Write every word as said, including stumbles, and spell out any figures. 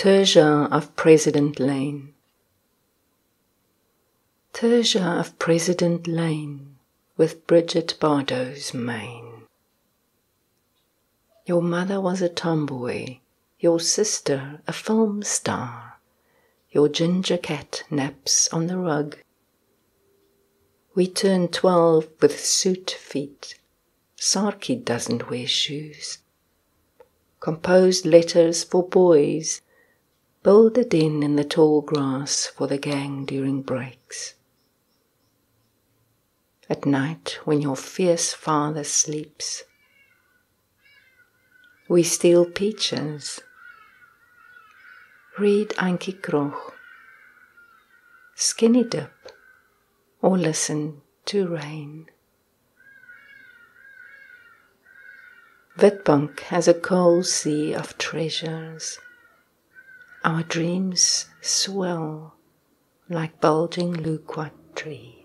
Tertia of President Lane. Tertia of President Lane, with Brigitte Bardot's mane. Your mother was a tomboy, your sister a film star. Your ginger cat naps on the rug. We turned twelve with soot feet. Saartjie doesn't wear shoes. Composed letters for boys. Build a den in the tall grass for the gang during breaks. At night, when your fierce father sleeps, we steal peaches. Read antjie krog, skinny dip, or listen to rain. Witbank has a cold sea of treasures. Our dreams swell like bulging loquat trees.